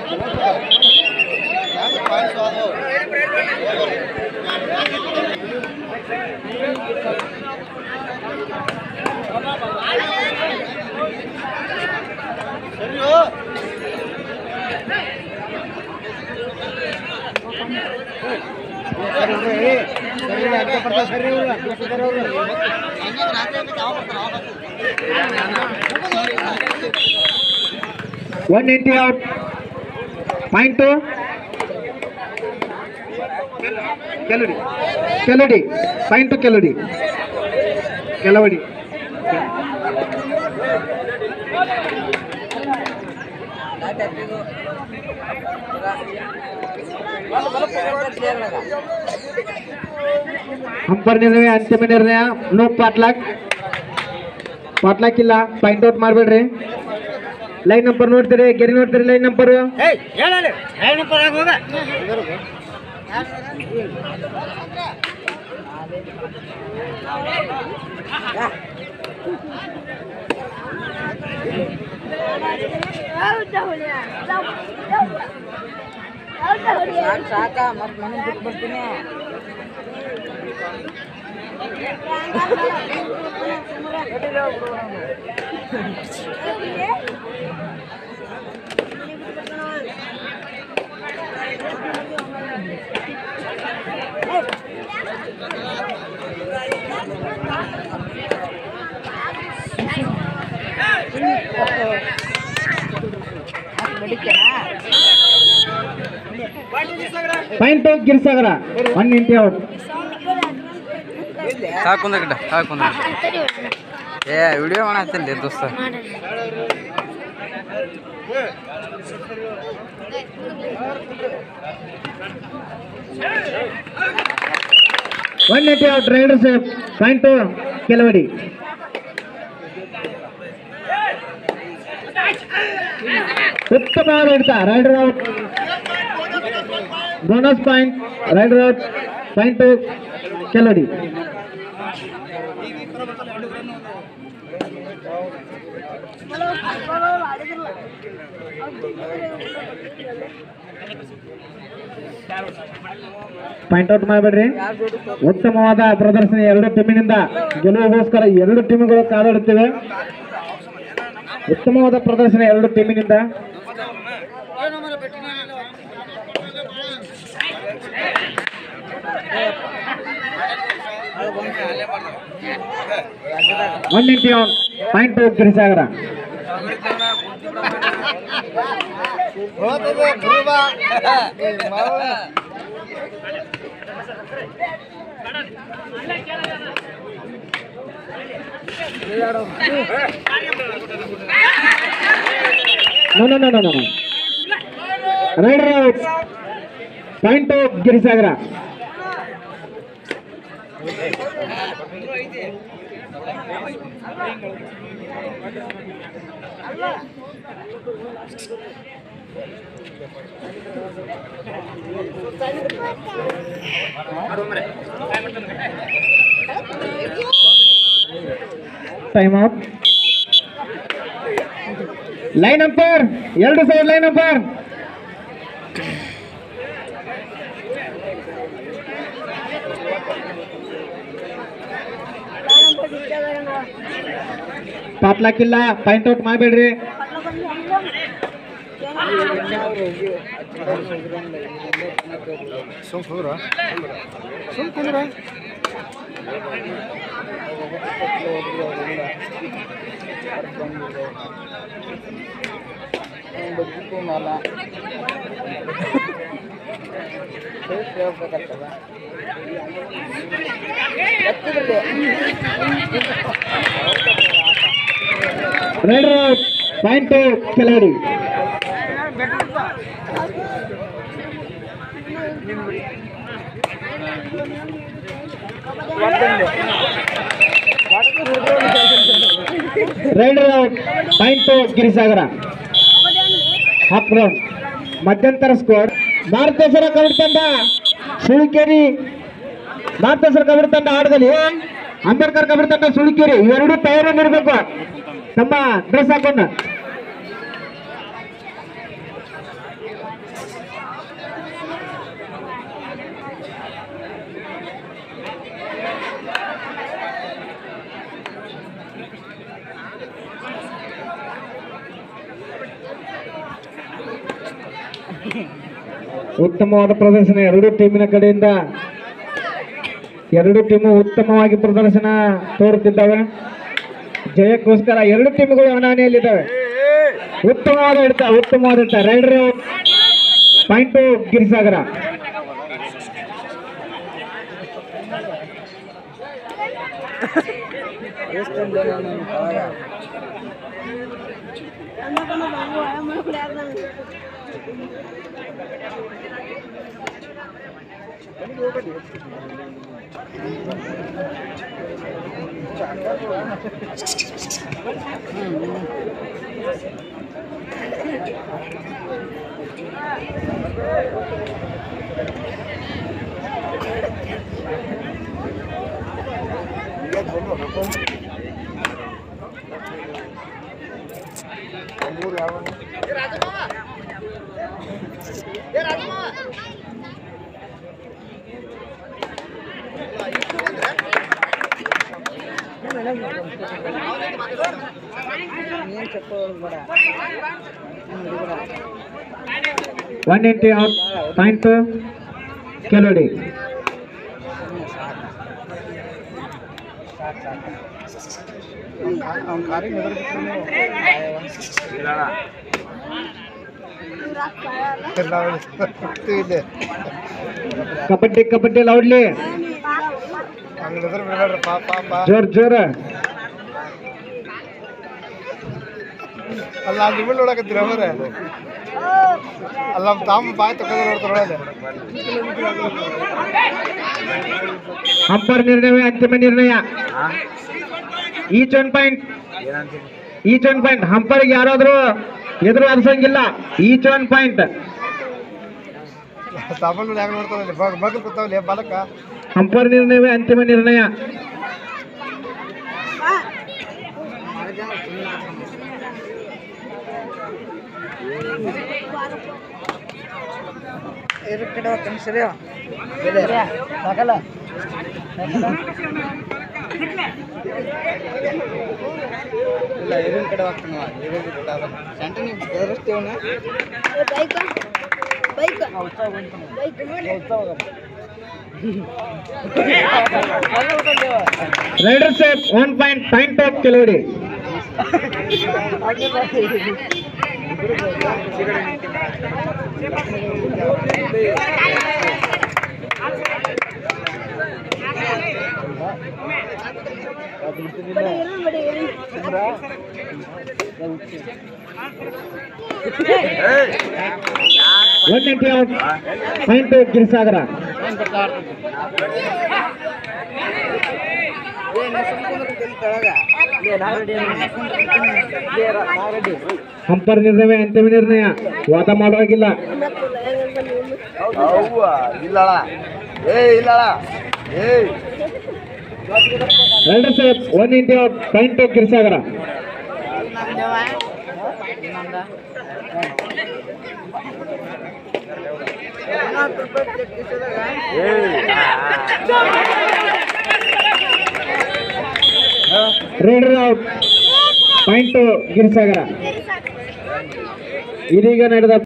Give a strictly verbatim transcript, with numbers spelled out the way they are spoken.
one eighty out. Point two. Keludi. Keludi. Point to Keludi. Keludi. Umpire निर्णय अंतिम निर्णय नो पाटलाक पाटलाक ಇಲ್ಲ ಪಾಯಿಂಟ್ ಔಟ್ ಮಾಡಬೇಡ್ರಿ ಲೈನ್ ನಂಬರ್ ನೋಡ್ತೀರಿ ಗೆರಿ ನೋಡ್ತೀರಿ ಲೈನ್ ನಂಬರ್ ಏ ಹೇಳಲ್ಲ ಲೈನ್ ನಂಬರ್ ಆಗ ಹೋಗ ಸಾಕ ಮತ್ತೆ ಮನೆ ಬಿಟ್ಟು ಬರ್ತೀನಿ ಪಾಯಿಂಟ್ ಗಿರಿಸಾಗರ ಒನ್ ಇಂಟಿ ಔಟ್ ಸಾಕುಂದ ಗಿಡ್ಡ ಸಾಕುಂದ ಏ ವಿಡಿಯೋ ಮಾಡತ್ತೀನಿ ದೋಸ್ತ ಒನ್ ಏಟಿ ಔಟ್ ರೈಡರ್ಸ್ ಪಾಯಿಂಟ್ ಕೆಲವಡಿ ಉತ್ತಮ ಹಿಡ್ತಾ raider out bonus point raider out point Kelavadi point out ಮಾಡಬೇಡ್ರಿ ಉತ್ತಮವಾದ ಪ್ರದರ್ಶನ ಎರಡು ಟೀಮಿನಿಂದ ಗೆಲುವಿಗೋಸ್ಕರ ಎರಡು ಟೀಮ್ಗಳು ಕಾದಾಡುತ್ತಿವೆ ಉತ್ತಮವಾದ ಪ್ರದರ್ಶನ ಎರಡು ಟೀಮಿನಿಂದ ಒನ್ ಇಂಟಿ out point Girisagara No, no, no, no, no, no. Rider out. Point to Girisagara. Time out. Line umpire, ಎರಡು ಸೈಡ್ ಲೈನ್ ಅಂಪೈರ್ ಪಾಟ್ಲಾಕಿಲ್ಲ ಪಾಯಿಂಟ್ ಔಟ್ ಮಾಡಬೇಡ್ರಿ ಸುಮ್ಕುಂದ್ರ ಸುಮ್ಕುಂದ್ರ ಬದುಕು ಮಾಲ raider point Kelavadi raider out point Girisagara half ground ಮಧ್ಯಂತರ ಸ್ಕೋರ್ ಭಾರತೇಶ್ವರ ಕಬಡ್ಡಿ ತಂಡ ಸುಳಿಕೇರಿ ಭಾರತೇಶ್ವರ ಕಬಡ್ಡಿ ತಂಡ ಆಟದಲ್ಲಿ ಅಂಬೇಡ್ಕರ್ ಕಬಡ್ಡಿ ತಂಡ ಸುಳಿಕೇರಿ ಇವೆರಡು ತಯಾರಿರಬೇಕು ತಮ್ಮ ಡ್ರೆಸ್ ಹಾಕೊಂಡು ಉತ್ತಮವಾದ ಪ್ರದರ್ಶನ ಎರಡು ಟೀಮಿನ ಕಡೆಯಿಂದ. ಎರಡು ಟೀಮು ಉತ್ತಮವಾಗಿ ಪ್ರದರ್ಶನ ತೋರುತ್ತಿದ್ದಾವೆ. ಜಯಕ್ಕೋಸ್ಕರ ಎರಡು ಟೀಮ್ಗಳು ಹಣಾಹಣಿಯಲ್ಲಿದ್ದಾವೆ. ಉತ್ತಮವಾದ ಹಿಡಿತ ಉತ್ತಮವಾದ ಹಿಡಿತ ರೈಡರ್ ಪಾಯಿಂಟು ಗಿರಿಸಾಗರ. ಒನ್ ಏಟಿ out point Kelodi. Kabaddi kabaddi loudly ಜೋರ್ ಜೋರ. ಅಲ್ಲ ನಿಮ್ಮ ನೋಡಕತ್ತೀರ ಅವರೇ ಅಲ್ಲ ತಾವು ಬಾಯಿ ತಗೊಂಡು ನೋಡ್ತಾರ. ಅಂಪೈರ್ ನಿರ್ಣಯ ಅಂತಿಮ ನಿರ್ಣಯ. Each one point each one point ಅಂಪೈರ್ಗೆ ಯಾರಾದ್ರೂ ಎದುರು ಅನ್ಸಂಗಿಲ್ಲ. Each one point. ಸಾಮಾನ್ಯ ಹೆಂಗ್ ನೋಡ್ತಾರಲ್ಲ ಮಗಲ್ ಕೂತಾವಲ್ಲ ಬಾಲಕ. ಅಂಪೈರ್ ನಿರ್ಣಯವೇ ಅಂತಿಮ ನಿರ್ಣಯ. Raider safe one point point of Kelodi. One ಏಟಿ ಔಟ್ ಪಾಯಿಂಟ್ ಗಿರಿಸಾಗರ. ಅಂಪೈರ್ ನಿರ್ಣಯ ಅಂತಿಮ ನಿರ್ಣಯ. ವಾದ ಮಾಡುವಾಗಿಲ್ಲ. ಎರಡು ಸೇಫ್ ಒನ್ ಏಟಿ out point Girisagara. Raider out point Girisagara. ಇದೀಗ ನಡೆದ